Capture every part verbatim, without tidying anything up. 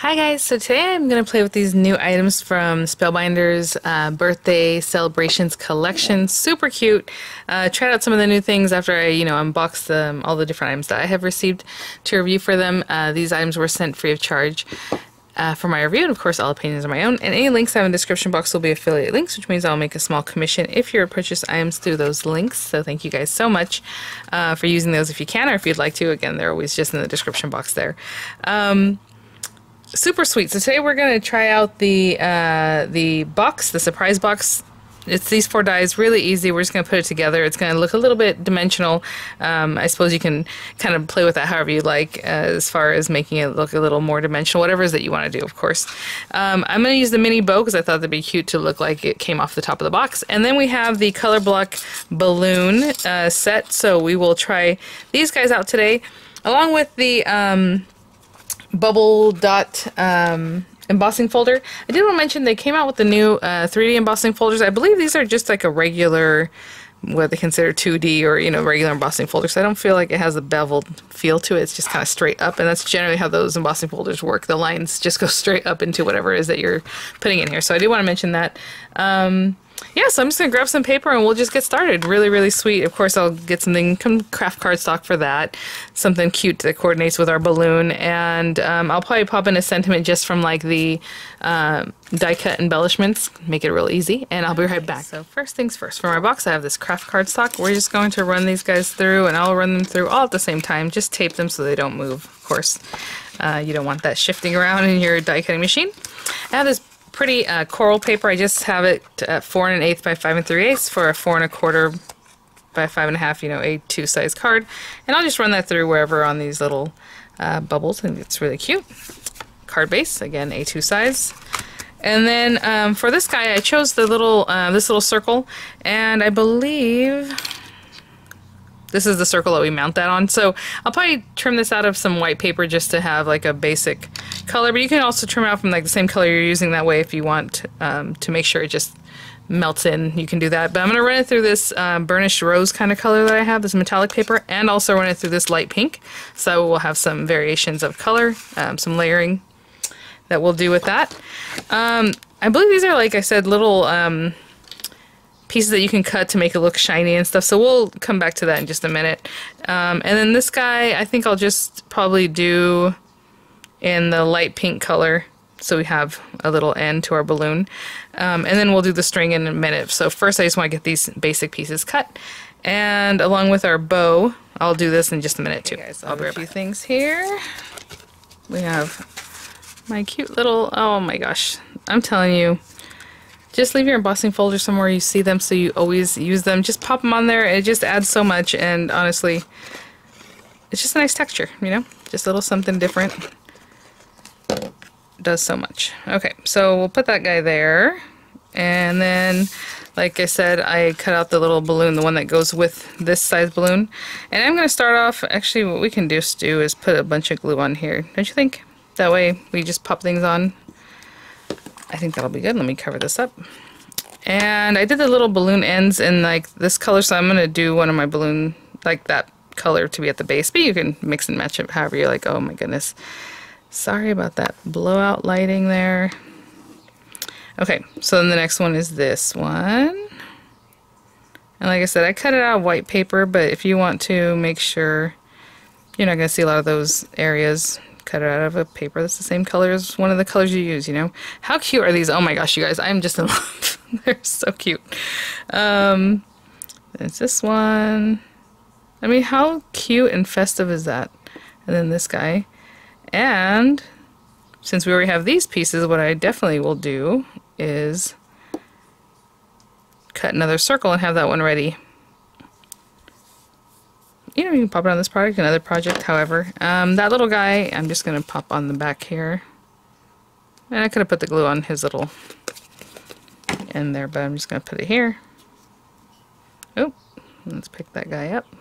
Hi guys, so today I'm going to play with these new items from Spellbinders uh, Birthday Celebrations Collection. Super cute. Uh, tried out some of the new things after I, you know, unboxed um, all the different items that I have received to review for them. Uh, these items were sent free of charge uh, for my review, and of course all opinions are my own. And any links I have in the description box will be affiliate links, which means I'll make a small commission if you purchase items through those links. So thank you guys so much uh, for using those if you can, or if you'd like to. Again, they're always just in the description box there. Um, Super sweet. So today we're going to try out the uh, the box, the surprise box. It's these four dies, really easy. We're just going to put it together. It's going to look a little bit dimensional. Um, I suppose you can kind of play with that however you like, uh, as far as making it look a little more dimensional, whatever it is that you want to do, of course. Um, I'm going to use the mini bow because I thought that'd be cute to look like it came off the top of the box. And then we have the color block balloon uh, set. So we will try these guys out today, along with the Um, bubble dot um, embossing folder. I did want to mention they came out with the new uh, three D embossing folders. I believe these are just like a regular, what they consider two D, or you know, regular embossing folder. So I don't feel like it has a beveled feel to it. It's just kind of straight up, and that's generally how those embossing folders work. The lines just go straight up into whatever it is that you're putting in here. So I do want to mention that. Um, Yeah, so I'm just going to grab some paper and we'll just get started. Really, really sweet. Of course, I'll get something, some craft cardstock for that. Something cute that coordinates with our balloon. And um, I'll probably pop in a sentiment just from like the uh, die cut embellishments. Make it real easy. And I'll be right back. So first things first. For my box, I have this craft cardstock. We're just going to run these guys through, and I'll run them through all at the same time. Just tape them so they don't move, of course. Uh, you don't want that shifting around in your die cutting machine. I have this pretty uh, coral paper. I just have it at four and an eighth by five and three eighths for a four and a quarter by five and a half, you know, A two size card. And I'll just run that through wherever on these little uh, bubbles. I think it's really cute. Card base, again, A two size. And then um, for this guy, I chose the little, uh, this little circle, and I believe this is the circle that we mount that on. So I'll probably trim this out of some white paper just to have like a basic color, but you can also trim it out from like the same color you're using that way if you want um, to make sure it just melts in. You can do that. But I'm going to run it through this uh, burnished rose kind of color that I have, this metallic paper, and also run it through this light pink. So we'll have some variations of color, um, some layering that we'll do with that. Um, I believe these are, like I said, little Um, pieces that you can cut to make it look shiny and stuff, so we'll come back to that in just a minute. Um, and then this guy, I think I'll just probably do in the light pink color, so we have a little end to our balloon. Um, and then we'll do the string in a minute. So first I just want to get these basic pieces cut, and along with our bow, I'll do this in just a minute too. Okay, guys, I'll be right back. A few things here. We have my cute little, oh my gosh, I'm telling you, just leave your embossing folder somewhere you see them so you always use them. Just pop them on there. It just adds so much, and honestly, it's just a nice texture, you know? Just a little something different. Does so much. Okay, so we'll put that guy there. And then, like I said, I cut out the little balloon, the one that goes with this size balloon. And I'm going to start off, actually what we can just do is put a bunch of glue on here. Don't you think? That way we just pop things on. I think that'll be good. Let me cover this up. And I did the little balloon ends in like this color, so I'm going to do one of my balloon like that color to be at the base, but you can mix and match it however you like. Oh my goodness. Sorry about that blowout lighting there. Okay, so then the next one is this one. And like I said, I cut it out of white paper, but if you want to make sure you're not going to see a lot of those areas, cut it out of a paper that's the same color as one of the colors you use, you know. How cute are these? Oh my gosh, you guys, I'm just in love. They're so cute. Um, there's this one. I mean, how cute and festive is that? And then this guy. And since we already have these pieces, what I definitely will do is cut another circle and have that one ready. You know, you can pop it on this project, another project, however. Um, that little guy, I'm just going to pop on the back here. And I could have put the glue on his little end there, but I'm just going to put it here. Oh, let's pick that guy up.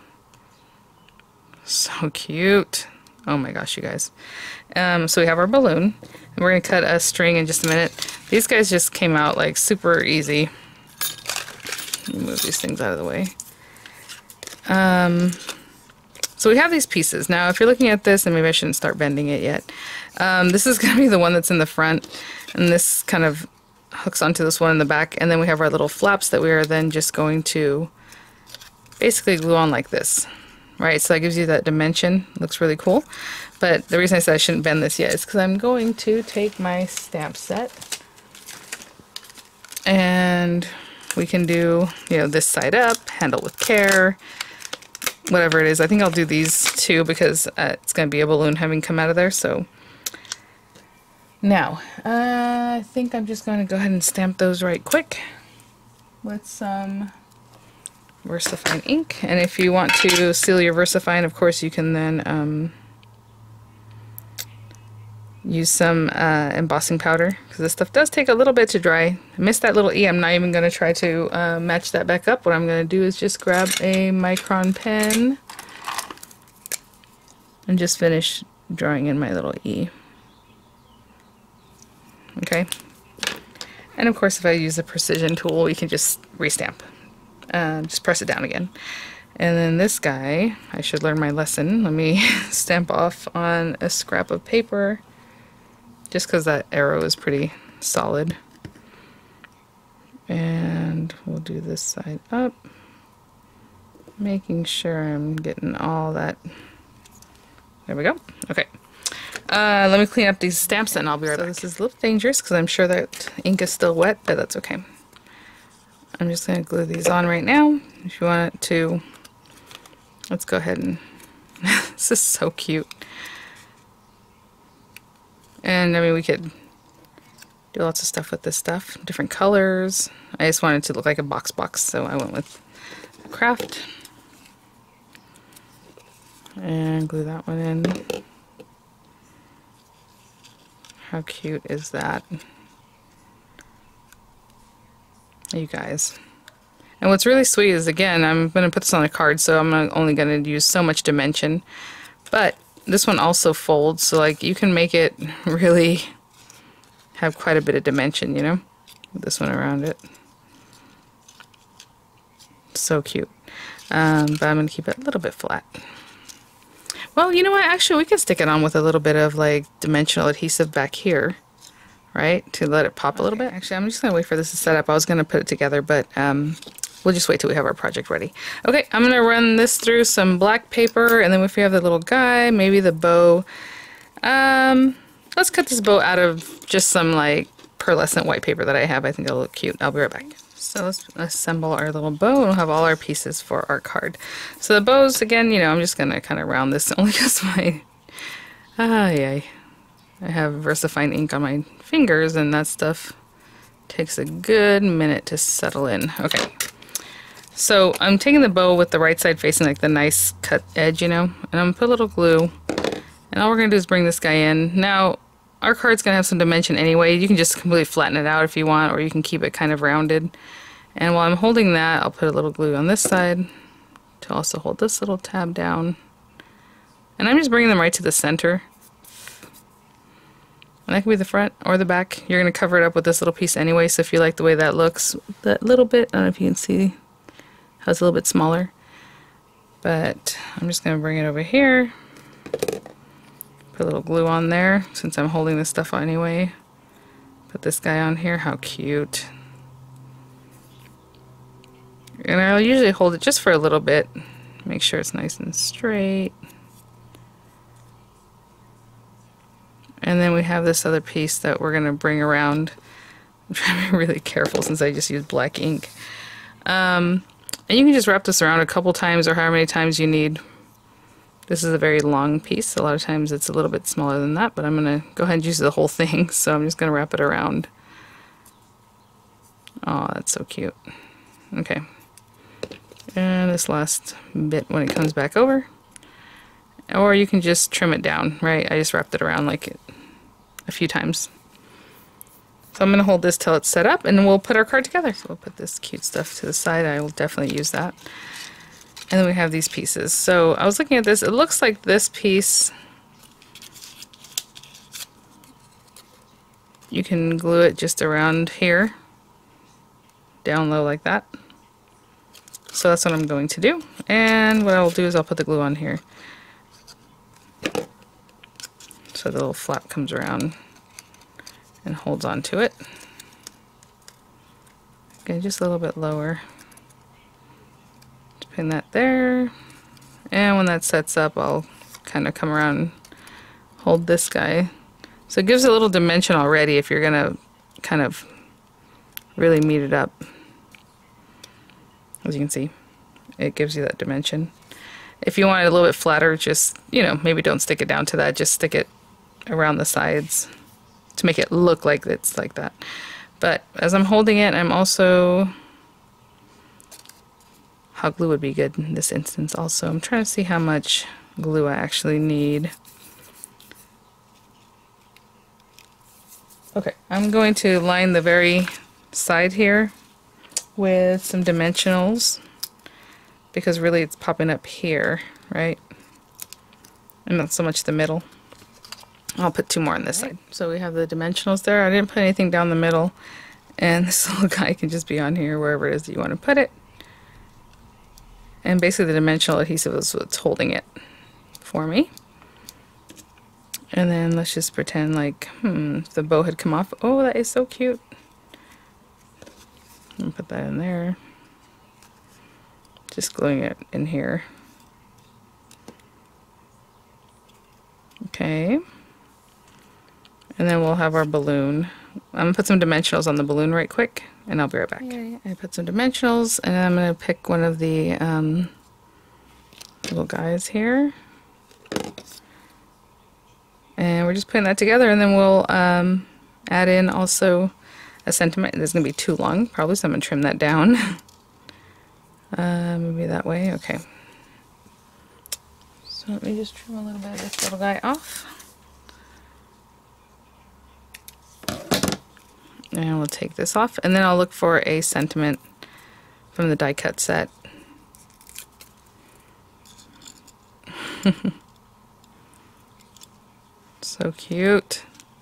So cute. Oh my gosh, you guys. Um, so we have our balloon, and we're going to cut a string in just a minute. These guys just came out like super easy. Let me move these things out of the way. Um... So we have these pieces. Now, if you're looking at this, and maybe I shouldn't start bending it yet. Um, this is going to be the one that's in the front, and this kind of hooks onto this one in the back, and then we have our little flaps that we are then just going to basically glue on like this, right? So that gives you that dimension. Looks really cool. But the reason I said I shouldn't bend this yet is because I'm going to take my stamp set, and we can do, you know, this side up, handle with care, whatever it is. I think I'll do these two because uh, it's going to be a balloon having come out of there. So now, uh, I think I'm just going to go ahead and stamp those right quick with some VersaFine ink. And if you want to seal your VersaFine, of course, you can then um, use some uh, embossing powder, because this stuff does take a little bit to dry. I missed that little E. I'm not even going to try to uh, match that back up. What I'm going to do is just grab a micron pen and just finish drawing in my little E. Okay, and of course if I use the precision tool, we can just restamp. Uh, just press it down again. And then this guy, I should learn my lesson. Let me stamp off on a scrap of paper, just because that arrow is pretty solid. And we'll do this side up, making sure I'm getting all that. There we go. Okay. Uh, let me clean up these stamps and I'll be right back. So this is a little dangerous because I'm sure that ink is still wet, but that's okay. I'm just going to glue these on right now. If you want it to, let's go ahead and, this is so cute. And I mean, we could do lots of stuff with this stuff, different colors. I just wanted it to look like a box box, so I went with craft. And glue that one in. How cute is that? You guys. And what's really sweet is, again, I'm going to put this on a card, so I'm only going to use so much dimension. But this one also folds, so like you can make it really have quite a bit of dimension, you know? With this one around it. So cute. Um, but I'm going to keep it a little bit flat. Well, you know what? Actually, we can stick it on with a little bit of like dimensional adhesive back here, right? To let it pop a little bit. Actually, I'm just going to wait for this to set up. I was going to put it together, but um, we'll just wait till we have our project ready. Okay, I'm going to run this through some black paper, and then if we have the little guy, maybe the bow. Um, let's cut this bow out of just some like pearlescent white paper that I have. I think it'll look cute. I'll be right back. So let's assemble our little bow, and we'll have all our pieces for our card. So the bows, again, you know, I'm just going to kind of round this only because my, ah, yeah, I have VersaFine ink on my fingers, and that stuff takes a good minute to settle in. Okay, so I'm taking the bow with the right side facing like the nice cut edge, you know, and I'm going to put a little glue, and all we're going to do is bring this guy in. Now, our card's going to have some dimension anyway. You can just completely flatten it out if you want, or you can keep it kind of rounded. And while I'm holding that, I'll put a little glue on this side to also hold this little tab down. And I'm just bringing them right to the center. And that can be the front or the back. You're going to cover it up with this little piece anyway, so if you like the way that looks, that little bit, I don't know if you can see how it's a little bit smaller. But I'm just going to bring it over here. Put a little glue on there, since I'm holding this stuff on anyway. Put this guy on here. How cute. And I'll usually hold it just for a little bit. Make sure it's nice and straight. And then we have this other piece that we're going to bring around. I'm trying to be really careful since I just used black ink. Um, and you can just wrap this around a couple times or however many times you need. This is a very long piece. A lot of times it's a little bit smaller than that, but I'm going to go ahead and use the whole thing, so I'm just going to wrap it around. Oh, that's so cute. Okay. And this last bit when it comes back over. Or you can just trim it down, right? I just wrapped it around like it a few times. So I'm going to hold this till it's set up, and we'll put our card together. So we'll put this cute stuff to the side. I will definitely use that. And then we have these pieces. So I was looking at this. It looks like this piece, you can glue it just around here, down low like that. So that's what I'm going to do. And what I'll do is I'll put the glue on here. So the little flap comes around and holds on to it. Okay, just a little bit lower. Just pin that there. And when that sets up, I'll kind of come around and hold this guy. So it gives a little dimension already if you're gonna kind of really meet it up. As you can see, it gives you that dimension. If you want it a little bit flatter, just, you know, maybe don't stick it down to that, just stick it around the sides to make it look like it's like that. But as I'm holding it, I'm also, hot glue would be good in this instance also. I'm trying to see how much glue I actually need. Okay, I'm going to line the very side here with some dimensionals, because really it's popping up here, right? And not so much the middle. I'll put two more on this side. So we have the dimensionals there. I didn't put anything down the middle, and this little guy can just be on here wherever it is that you want to put it. And basically the dimensional adhesive is what's holding it for me. And then let's just pretend like, hmm, if the bow had come off. Oh, that is so cute. And put that in there. Just gluing it in here. Okay. And then we'll have our balloon. I'm gonna put some dimensionals on the balloon right quick, and I'll be right back. Okay, I put some dimensionals, and I'm gonna pick one of the um, little guys here. And we're just putting that together, and then we'll um, add in also a sentiment. This is going to be too long, probably, so I'm going to trim that down. uh, maybe that way. Okay. So let me just trim a little bit of this little guy off. And we'll take this off, and then I'll look for a sentiment from the die cut set. So cute.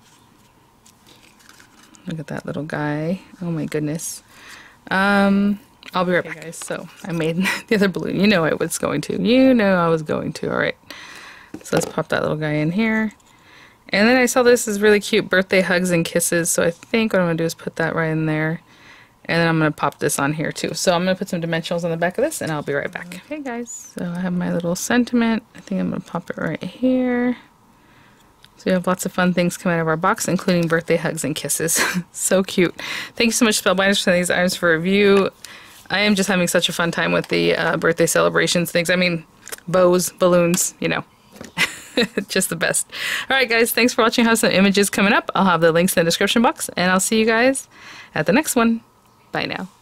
Look at that little guy. Oh my goodness. Um, I'll be right back, guys. So I made the other balloon. You know I was going to. You know I was going to. All right. So let's pop that little guy in here. And then I saw this is really cute, birthday hugs and kisses. So I think what I'm going to do is put that right in there. And then I'm going to pop this on here too. So I'm going to put some dimensionals on the back of this, and I'll be right back. Okay guys, so I have my little sentiment. I think I'm going to pop it right here. So we have lots of fun things coming out of our box, including birthday hugs and kisses. So cute. Thank you so much, Spellbinders, for these items for review. I am just having such a fun time with the uh, birthday celebrations things. I mean, bows, balloons, you know. Just the best. Alright guys, thanks for watching. I have some images coming up. I'll have the links in the description box, and I'll see you guys at the next one. Bye now.